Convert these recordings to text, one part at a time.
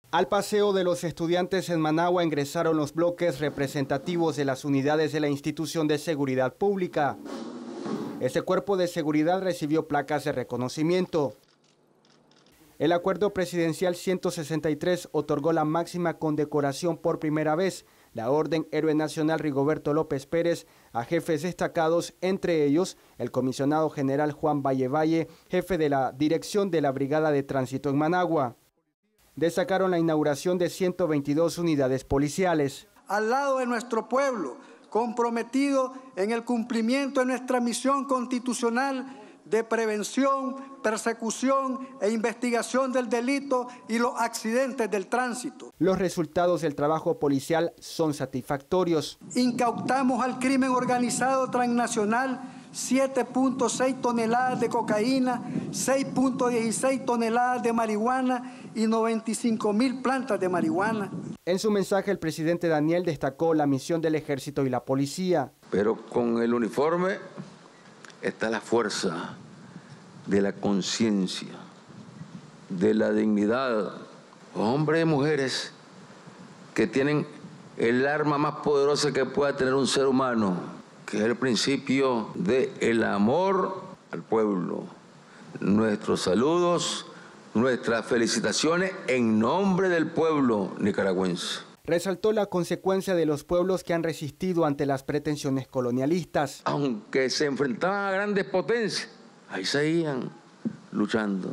Al paseo de los estudiantes en Managua ingresaron los bloques representativos de las unidades de la Institución de Seguridad Pública. Este cuerpo de seguridad recibió placas de reconocimiento. El acuerdo presidencial 163 otorgó la máxima condecoración por primera vez, la Orden Héroe Nacional Rigoberto López Pérez, a jefes destacados, entre ellos el comisionado general Juan Valle, jefe de la dirección de la Brigada de Tránsito en Managua. Destacaron la inauguración de 122 unidades policiales. Al lado de nuestro pueblo, comprometido en el cumplimiento de nuestra misión constitucional de prevención, persecución e investigación del delito y los accidentes del tránsito. Los resultados del trabajo policial son satisfactorios. Incautamos al crimen organizado transnacional 7.6 toneladas de cocaína, 6.16 toneladas de marihuana y 95.000 plantas de marihuana. En su mensaje, el presidente Daniel destacó la misión del ejército y la policía. Pero con el uniforme está la fuerza de la conciencia, de la dignidad. Hombres y mujeres que tienen el arma más poderosa que pueda tener un ser humano, que es el principio del amor al pueblo. Nuestros saludos, nuestras felicitaciones en nombre del pueblo nicaragüense. Resaltó la consecuencia de los pueblos que han resistido ante las pretensiones colonialistas. Aunque se enfrentaban a grandes potencias, ahí seguían luchando,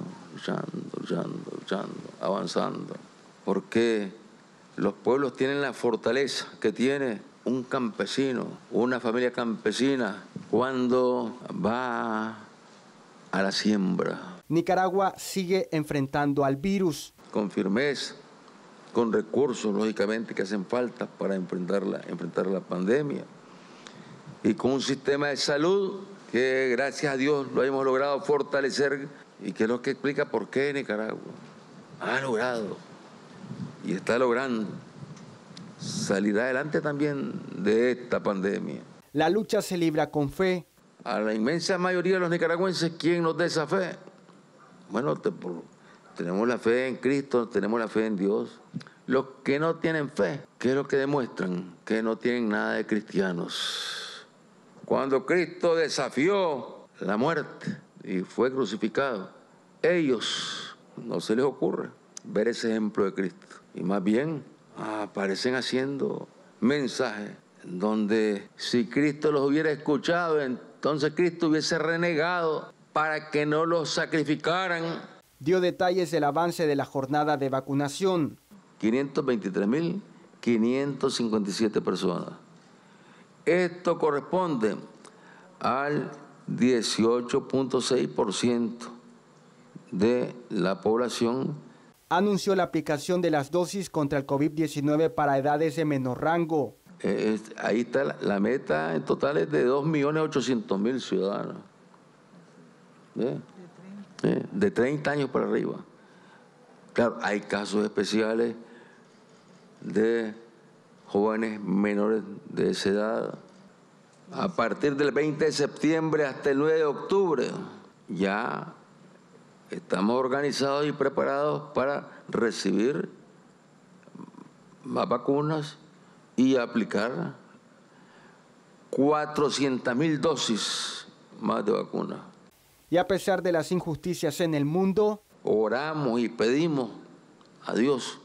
avanzando. Porque los pueblos tienen la fortaleza que tiene un campesino, una familia campesina, cuando va a la siembra. Nicaragua sigue enfrentando al virus. Con firmeza, con recursos, lógicamente, que hacen falta para enfrentar la pandemia. Y con un sistema de salud que, gracias a Dios, lo hemos logrado fortalecer y que es lo que explica por qué Nicaragua ha logrado y está logrando salir adelante también de esta pandemia. La lucha se libra con fe. A la inmensa mayoría de los nicaragüenses, ¿quién nos da esa fe? Bueno, tenemos la fe en Cristo, tenemos la fe en Dios. Los que no tienen fe, ¿qué es lo que demuestran? Que no tienen nada de cristianos. Cuando Cristo desafió la muerte y fue crucificado, ellos no se les ocurre ver ese ejemplo de Cristo. Y más bien aparecen haciendo mensajes donde si Cristo los hubiera escuchado, entonces Cristo hubiese renegado para que no los sacrificaran. Dio detalles del avance de la jornada de vacunación. 523.557 personas. Esto corresponde al 18.6% de la población. Anunció la aplicación de las dosis contra el COVID-19 para edades de menor rango. Ahí está la meta, en total es de 2.800.000 ciudadanos. De 30 años para arriba. Claro, hay casos especiales de jóvenes menores de esa edad. A partir del 20 de septiembre hasta el 9 de octubre ya estamos organizados y preparados para recibir más vacunas y aplicar 400.000 dosis más de vacunas. Y a pesar de las injusticias en el mundo, oramos y pedimos a Dios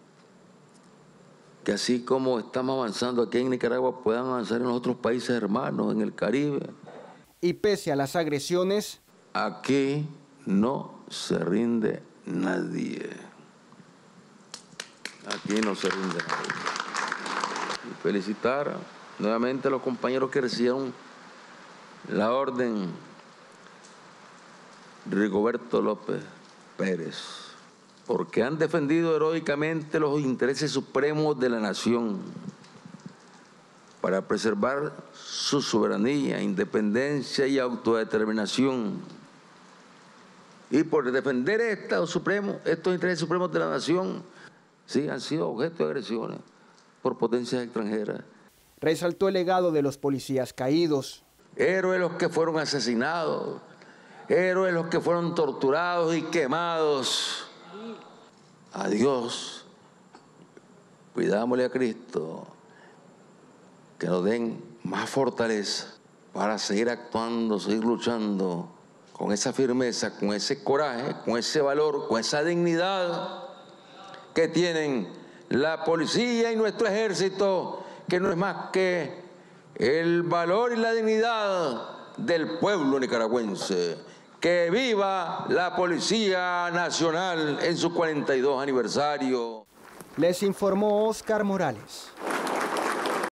que así como estamos avanzando aquí en Nicaragua, puedan avanzar en los otros países hermanos, en el Caribe. Y pese a las agresiones, aquí no se rinde nadie. Aquí no se rinde nadie. Y felicitar nuevamente a los compañeros que recibieron la orden Rigoberto López Pérez, porque han defendido heroicamente los intereses supremos de la nación para preservar su soberanía, independencia y autodeterminación. Y por defender estos intereses supremos de la nación, sí, han sido objeto de agresiones por potencias extranjeras. Resaltó el legado de los policías caídos. Héroes los que fueron asesinados, héroes los que fueron torturados y quemados. A Dios Pidámosle a Cristo que nos den más fortaleza para seguir actuando, seguir luchando con esa firmeza, con ese coraje, con ese valor, con esa dignidad que tienen la policía y nuestro ejército, que no es más que el valor y la dignidad del pueblo nicaragüense. ¡Que viva la Policía Nacional en su 42 aniversario! Les informó Oscar Morales.